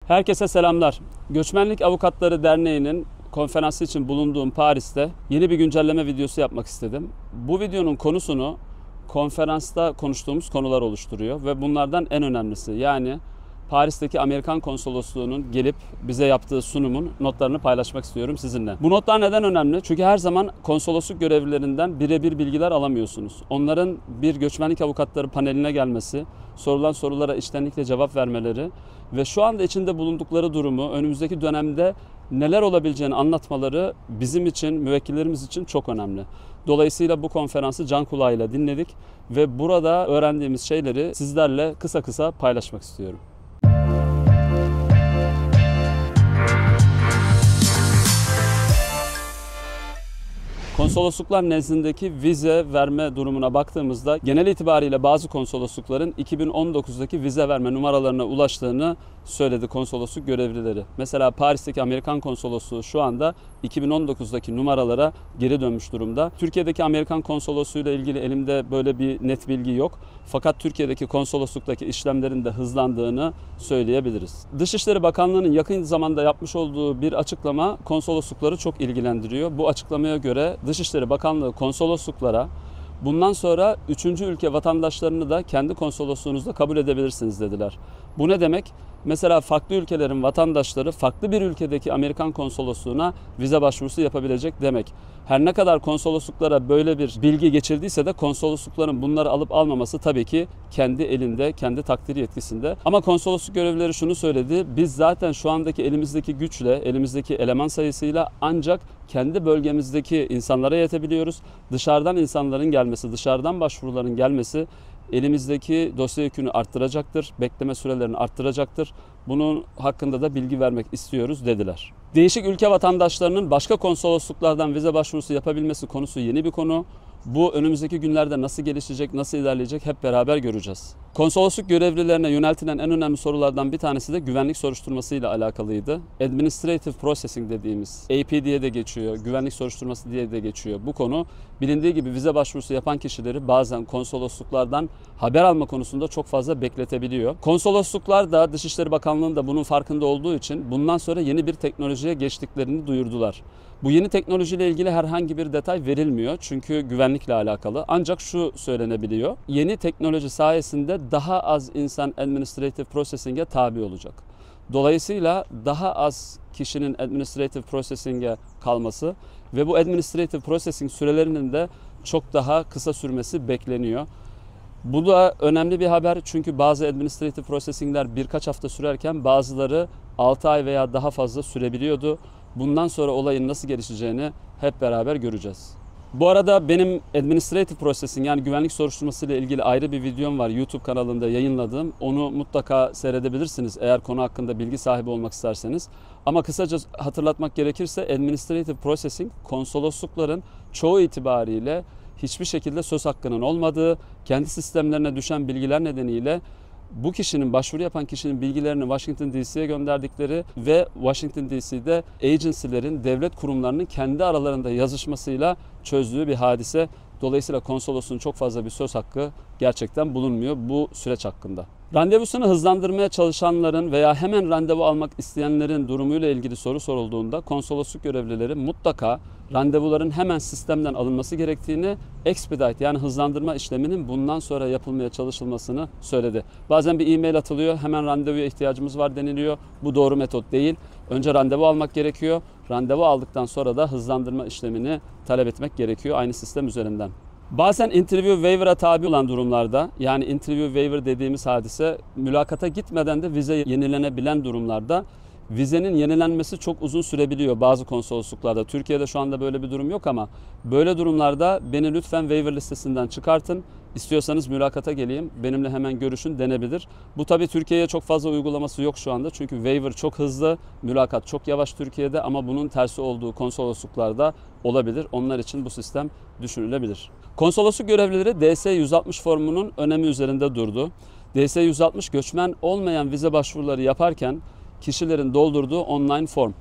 Herkese selamlar. Göçmenlik Avukatları Derneği'nin konferansı için bulunduğum Paris'te yeni bir güncelleme videosu yapmak istedim. Bu videonun konusunu konferansta konuştuğumuz konular oluşturuyor ve bunlardan en önemlisi, yani Paris'teki Amerikan Konsolosluğu'nun gelip bize yaptığı sunumun notlarını paylaşmak istiyorum sizinle. Bu notlar neden önemli? Çünkü her zaman konsolosluk görevlilerinden birebir bilgiler alamıyorsunuz. Onların bir göçmenlik avukatları paneline gelmesi, sorulan sorulara içtenlikle cevap vermeleri ve şu anda içinde bulundukları durumu, önümüzdeki dönemde neler olabileceğini anlatmaları bizim için, müvekkillerimiz için çok önemli. Dolayısıyla bu konferansı can kulağıyla dinledik ve burada öğrendiğimiz şeyleri sizlerle kısa kısa paylaşmak istiyorum. Konsolosluklar nezdindeki vize verme durumuna baktığımızda genel itibariyle bazı konsoloslukların 2019'daki vize verme numaralarına ulaştığını söyledi konsolosluk görevlileri. Mesela Paris'teki Amerikan Konsolosluğu şu anda 2019'daki numaralara geri dönmüş durumda. Türkiye'deki Amerikan Konsolosluğu ile ilgili elimde böyle bir net bilgi yok. Fakat Türkiye'deki konsolosluktaki işlemlerin de hızlandığını söyleyebiliriz. Dışişleri Bakanlığı'nın yakın zamanda yapmış olduğu bir açıklama konsoloslukları çok ilgilendiriyor. Bu açıklamaya göre Dışişleri Bakanlığı konsolosluklara bundan sonra 3. ülke vatandaşlarını da kendi konsolosluğunuzda kabul edebilirsiniz dediler. Bu ne demek? Mesela farklı ülkelerin vatandaşları farklı bir ülkedeki Amerikan konsolosluğuna vize başvurusu yapabilecek demek. Her ne kadar konsolosluklara böyle bir bilgi geçirdiyse de konsoloslukların bunları alıp almaması tabii ki kendi elinde, kendi takdiri yetkisinde. Ama konsolosluk görevlileri şunu söyledi: biz zaten şu andaki elimizdeki güçle, elimizdeki eleman sayısıyla ancak kendi bölgemizdeki insanlara yetebiliyoruz. Dışarıdan insanların gelmesi, dışarıdan başvuruların gelmesi elimizdeki dosya yükünü arttıracaktır, bekleme sürelerini arttıracaktır. Bunun hakkında da bilgi vermek istiyoruz dediler. Değişik ülke vatandaşlarının başka konsolosluklardan vize başvurusu yapabilmesi konusu yeni bir konu. Bu önümüzdeki günlerde nasıl gelişecek, nasıl ilerleyecek hep beraber göreceğiz. Konsolosluk görevlilerine yöneltilen en önemli sorulardan bir tanesi de güvenlik soruşturması ile alakalıydı. Administrative Processing dediğimiz, AP diye de geçiyor, güvenlik soruşturması diye de geçiyor. Bu konu bilindiği gibi vize başvurusu yapan kişileri bazen konsolosluklardan haber alma konusunda çok fazla bekletebiliyor. Konsolosluklar da, Dışişleri Bakanlığı'nın da bunun farkında olduğu için bundan sonra yeni bir teknolojiye geçtiklerini duyurdular. Bu yeni teknolojiyle ilgili herhangi bir detay verilmiyor çünkü güvenlikle alakalı. Ancak şu söylenebiliyor: yeni teknoloji sayesinde daha az insan administrative processing'e tabi olacak. Dolayısıyla daha az kişinin administrative processing'e kalması ve bu administrative processing sürelerinin de çok daha kısa sürmesi bekleniyor. Bu da önemli bir haber çünkü bazı administrative processing'ler birkaç hafta sürerken bazıları 6 ay veya daha fazla sürebiliyordu. Bundan sonra olayın nasıl gelişeceğini hep beraber göreceğiz. Bu arada benim administrative processing, yani güvenlik soruşturması ile ilgili ayrı bir videom var YouTube kanalında yayınladığım. Onu mutlaka seyredebilirsiniz eğer konu hakkında bilgi sahibi olmak isterseniz. Ama kısaca hatırlatmak gerekirse administrative processing konsoloslukların çoğu itibariyle hiçbir şekilde söz hakkının olmadığı, kendi sistemlerine düşen bilgiler nedeniyle bu kişinin, başvuru yapan kişinin bilgilerini Washington DC'ye gönderdikleri ve Washington DC'de agency'lerin, devlet kurumlarının kendi aralarında yazışmasıyla çözdüğü bir hadise. Dolayısıyla konsolosluğun çok fazla bir söz hakkı gerçekten bulunmuyor bu süreç hakkında. Randevusunu hızlandırmaya çalışanların veya hemen randevu almak isteyenlerin durumuyla ilgili soru sorulduğunda konsolosluk görevlileri mutlaka randevuların hemen sistemden alınması gerektiğini, expedite yani hızlandırma işleminin bundan sonra yapılmaya çalışılmasını söyledi. Bazen bir e-mail atılıyor, hemen randevuya ihtiyacımız var deniliyor. Bu doğru metot değil. Önce randevu almak gerekiyor. Randevu aldıktan sonra da hızlandırma işlemini talep etmek gerekiyor aynı sistem üzerinden. Bazen interview waiver'a tabi olan durumlarda, yani interview waiver dediğimiz hadise mülakata gitmeden de vize yenilenebilen durumlarda vizenin yenilenmesi çok uzun sürebiliyor bazı konsolosluklarda. Türkiye'de şu anda böyle bir durum yok ama böyle durumlarda beni lütfen waiver listesinden çıkartın. İstiyorsanız mülakata geleyim, benimle hemen görüşün denebilir. Bu tabii Türkiye'ye çok fazla uygulaması yok şu anda. Çünkü waiver çok hızlı, mülakat çok yavaş Türkiye'de ama bunun tersi olduğu konsolosluklarda olabilir. Onlar için bu sistem düşünülebilir. Konsolosluk görevlileri DS-160 formunun önemi üzerinde durdu. DS-160 göçmen olmayan vize başvuruları yaparken kişilerin doldurduğu online form.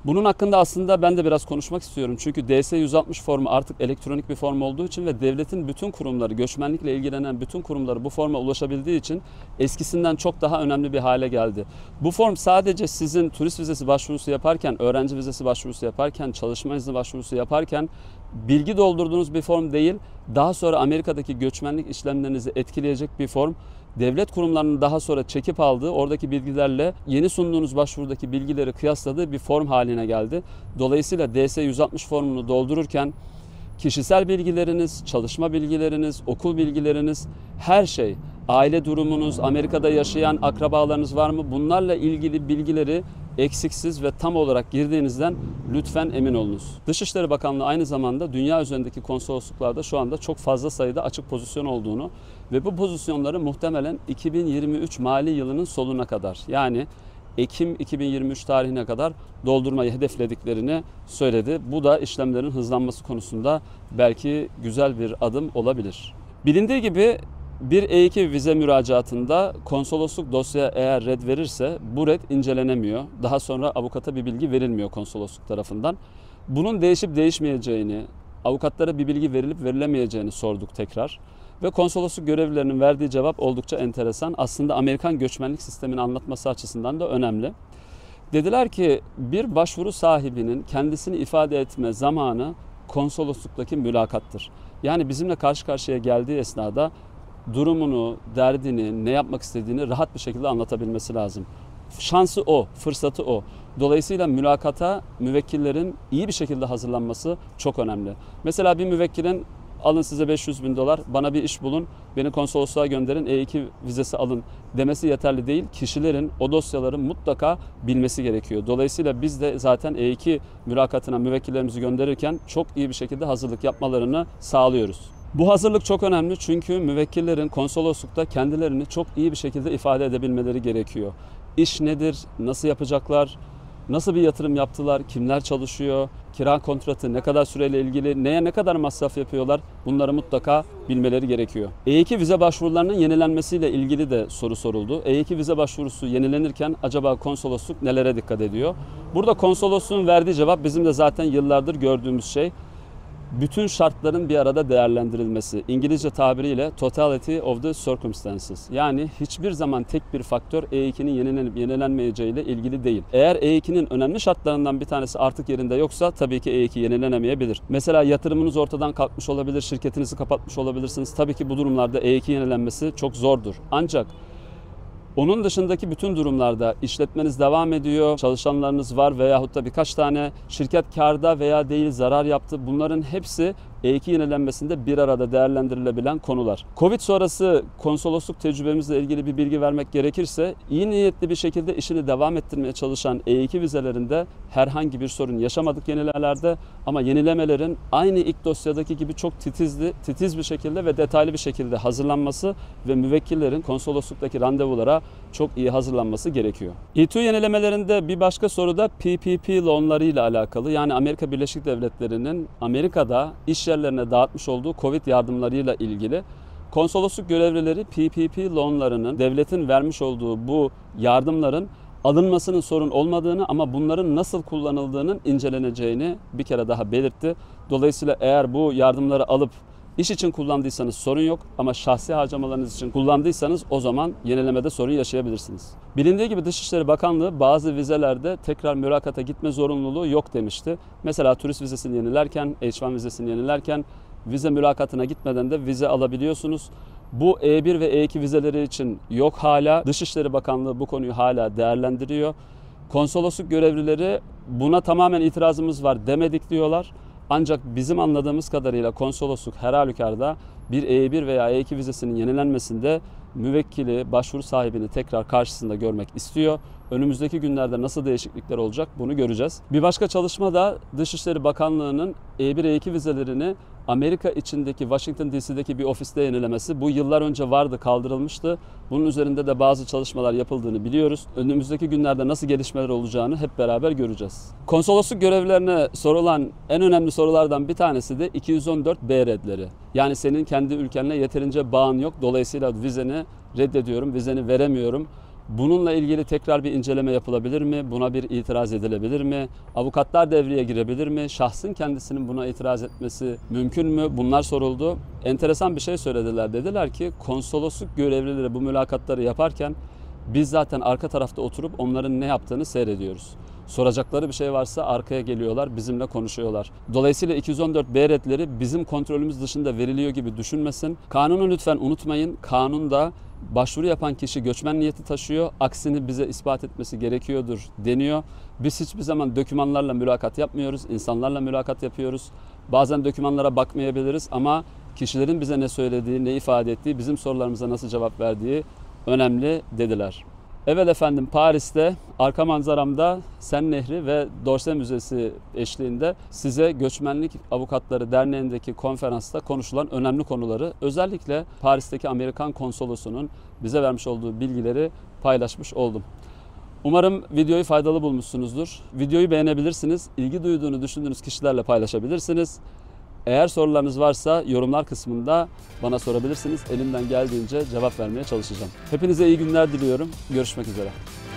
Bunun hakkında aslında ben de biraz konuşmak istiyorum. Çünkü DS-160 formu artık elektronik bir form olduğu için ve devletin bütün kurumları, göçmenlikle ilgilenen bütün kurumları bu forma ulaşabildiği için eskisinden çok daha önemli bir hale geldi. Bu form sadece sizin turist vizesi başvurusu yaparken, öğrenci vizesi başvurusu yaparken, çalışma izni başvurusu yaparken bilgi doldurduğunuz bir form değil, daha sonra Amerika'daki göçmenlik işlemlerinizi etkileyecek bir form. Devlet kurumlarının daha sonra çekip aldığı oradaki bilgilerle yeni sunduğunuz başvurudaki bilgileri kıyasladığı bir form haline geldi. Dolayısıyla DS-160 formunu doldururken kişisel bilgileriniz, çalışma bilgileriniz, okul bilgileriniz, her şey, aile durumunuz, Amerika'da yaşayan akrabalarınız var mı? Bunlarla ilgili bilgileri eksiksiz ve tam olarak girdiğinizden lütfen emin olunuz. Dışişleri Bakanlığı aynı zamanda dünya üzerindeki konsolosluklarda şu anda çok fazla sayıda açık pozisyon olduğunu ve bu pozisyonları muhtemelen 2023 mali yılının sonuna kadar, yani Ekim 2023 tarihine kadar doldurmayı hedeflediklerini söyledi. Bu da işlemlerin hızlanması konusunda belki güzel bir adım olabilir. Bilindiği gibi bir E2 vize müracaatında konsolosluk dosya eğer red verirse bu red incelenemiyor. Daha sonra avukata bir bilgi verilmiyor konsolosluk tarafından. Bunun değişip değişmeyeceğini, avukatlara bir bilgi verilip verilemeyeceğini sorduk tekrar. Ve konsolosluk görevlilerinin verdiği cevap oldukça enteresan. Aslında Amerikan göçmenlik sistemini anlatması açısından da önemli. Dediler ki bir başvuru sahibinin kendisini ifade etme zamanı konsolosluktaki mülakattır. Yani bizimle karşı karşıya geldiği esnada durumunu, derdini, ne yapmak istediğini rahat bir şekilde anlatabilmesi lazım. Şansı o, fırsatı o. Dolayısıyla mülakata müvekkillerin iyi bir şekilde hazırlanması çok önemli. Mesela bir müvekkilin alın size 500 bin dolar, bana bir iş bulun, beni konsolosluğa gönderin, E2 vizesi alın demesi yeterli değil. Kişilerin o dosyaları mutlaka bilmesi gerekiyor. Dolayısıyla biz de zaten E2 mülakatına müvekkillerimizi gönderirken çok iyi bir şekilde hazırlık yapmalarını sağlıyoruz. Bu hazırlık çok önemli çünkü müvekkillerin konsoloslukta kendilerini çok iyi bir şekilde ifade edebilmeleri gerekiyor. İş nedir, nasıl yapacaklar, nasıl bir yatırım yaptılar, kimler çalışıyor, kira kontratı ne kadar süreyle ilgili, neye ne kadar masraf yapıyorlar, bunları mutlaka bilmeleri gerekiyor. E2 vize başvurularının yenilenmesiyle ilgili de soru soruldu. E2 vize başvurusu yenilenirken acaba konsolosluk nelere dikkat ediyor? Burada konsolosluğun verdiği cevap bizim de zaten yıllardır gördüğümüz şey. Bütün şartların bir arada değerlendirilmesi, İngilizce tabiriyle totality of the circumstances. Yani hiçbir zaman tek bir faktör E2'nin yenilenip yenilenmeyeceği ile ilgili değil. Eğer E2'nin önemli şartlarından bir tanesi artık yerinde yoksa tabii ki E2 yenilenemeyebilir. Mesela yatırımınız ortadan kalkmış olabilir, şirketinizi kapatmış olabilirsiniz. Tabii ki bu durumlarda E2 yenilenmesi çok zordur. Ancak onun dışındaki bütün durumlarda işletmeniz devam ediyor, çalışanlarınız var veyahut da birkaç tane şirket kârda veya değil zarar yaptı. Bunların hepsi E2 yenilenmesinde bir arada değerlendirilebilen konular. Covid sonrası konsolosluk tecrübemizle ilgili bir bilgi vermek gerekirse iyi niyetli bir şekilde işini devam ettirmeye çalışan E2 vizelerinde herhangi bir sorun yaşamadık yenilemelerde ama yenilemelerin aynı ilk dosyadaki gibi çok titiz bir şekilde ve detaylı bir şekilde hazırlanması ve müvekkillerin konsolosluktaki randevulara çok iyi hazırlanması gerekiyor. E2 yenilemelerinde bir başka soru da PPP loanları ile alakalı. Yani Amerika Birleşik Devletleri'nin Amerika'da iş yerlerine dağıtmış olduğu Covid yardımlarıyla ilgili. Konsolosluk görevlileri PPP loanlarının, devletin vermiş olduğu bu yardımların alınmasının sorun olmadığını ama bunların nasıl kullanıldığının inceleneceğini bir kere daha belirtti. Dolayısıyla eğer bu yardımları alıp İş için kullandıysanız sorun yok ama şahsi harcamalarınız için kullandıysanız o zaman yenilemede sorun yaşayabilirsiniz. Bilindiği gibi Dışişleri Bakanlığı bazı vizelerde tekrar mülakata gitme zorunluluğu yok demişti. Mesela turist vizesini yenilerken, H1 vizesini yenilerken vize mülakatına gitmeden de vize alabiliyorsunuz. Bu E1 ve E2 vizeleri için yok hala. Dışişleri Bakanlığı bu konuyu hala değerlendiriyor. Konsolosluk görevlileri buna tamamen itirazımız var demedik diyorlar. Ancak bizim anladığımız kadarıyla konsolosluk her halükarda bir E1 veya E2 vizesinin yenilenmesinde müvekkili, başvuru sahibini tekrar karşısında görmek istiyor. Önümüzdeki günlerde nasıl değişiklikler olacak bunu göreceğiz. Bir başka çalışma da Dışişleri Bakanlığı'nın E1, E2 vizelerini Amerika içindeki Washington DC'deki bir ofiste yenilemesi. Bu yıllar önce vardı, kaldırılmıştı. Bunun üzerinde de bazı çalışmalar yapıldığını biliyoruz. Önümüzdeki günlerde nasıl gelişmeler olacağını hep beraber göreceğiz. Konsolosluk görevlilerine sorulan en önemli sorulardan bir tanesi de 214B redleri. Yani senin kendi ülkenle yeterince bağın yok. Dolayısıyla vizeni reddediyorum, vizeni veremiyorum. Bununla ilgili tekrar bir inceleme yapılabilir mi? Buna bir itiraz edilebilir mi? Avukatlar devreye girebilir mi? Şahsın kendisinin buna itiraz etmesi mümkün mü? Bunlar soruldu. Enteresan bir şey söylediler. Dediler ki konsolosluk görevlileri bu mülakatları yaparken biz zaten arka tarafta oturup onların ne yaptığını seyrediyoruz. Soracakları bir şey varsa arkaya geliyorlar, bizimle konuşuyorlar. Dolayısıyla 214 redleri bizim kontrolümüz dışında veriliyor gibi düşünmesin. Kanunu lütfen unutmayın. Kanunda başvuru yapan kişi göçmen niyeti taşıyor. Aksini bize ispat etmesi gerekiyordur deniyor. Biz hiçbir zaman dokümanlarla mülakat yapmıyoruz. İnsanlarla mülakat yapıyoruz. Bazen dokümanlara bakmayabiliriz ama kişilerin bize ne söylediği, ne ifade ettiği, bizim sorularımıza nasıl cevap verdiği önemli dediler. Evet efendim, Paris'te arka manzaramda Sen Nehri ve D'Orsay Müzesi eşliğinde size Göçmenlik Avukatları Derneği'ndeki konferansta konuşulan önemli konuları, özellikle Paris'teki Amerikan konsolosunun bize vermiş olduğu bilgileri paylaşmış oldum. Umarım videoyu faydalı bulmuşsunuzdur. Videoyu beğenebilirsiniz, ilgi duyduğunu düşündüğünüz kişilerle paylaşabilirsiniz. Eğer sorularınız varsa yorumlar kısmında bana sorabilirsiniz. Elimden geldiğince cevap vermeye çalışacağım. Hepinize iyi günler diliyorum. Görüşmek üzere.